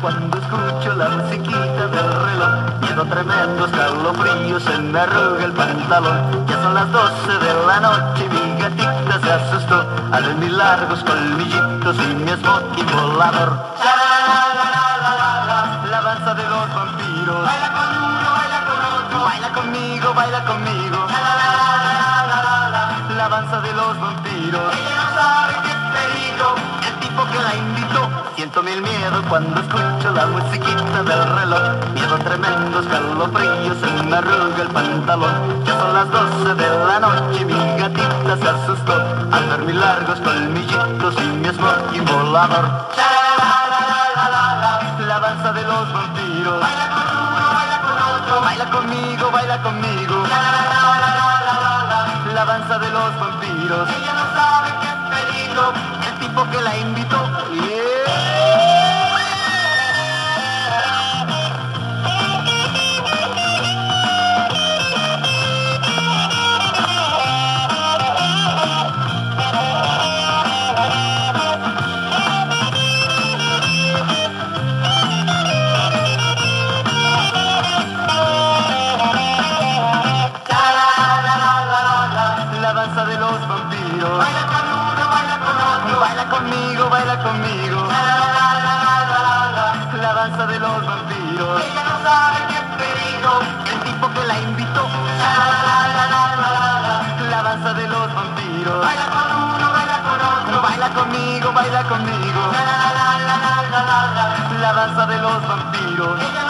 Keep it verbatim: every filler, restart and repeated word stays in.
cuando escucho la musiquita del reloj. Miedo tremendo, escalofrío, se me arruga el pantalón. Ya son las doce de la noche y mi gatita se asustó al ver mis largos colmillitos y mi smoking volador. La danza de los vampiros. Baila con uno, baila con otro. Baila conmigo, baila conmigo. La danza de los vampiros. Ella no sabe qué peligro. El tipo que la invitó. Siento mil miedo cuando escucho la musiquita del reloj. Miedo tremendo, escalofrío, se me arruga el pantalón. Ya son las doce de la noche y mi gatita se asustó al ver mis largos colmillitos y mi smoking volador. La danza de los vampiros. Baila con uno, baila con otro. Baila conmigo, baila conmigo. La danza de los vampiros. Ella no sabe qué peligro. El tipo que la invitó. La danza de los vampiros. Baila con uno, baila con otro. Baila conmigo, baila conmigo. La danza de los vampiros. Ella no sabe qué peligro. El tipo que la invitó. La danza de los vampiros. Baila con uno, baila con otro. Baila conmigo, baila conmigo. La danza de los vampiros.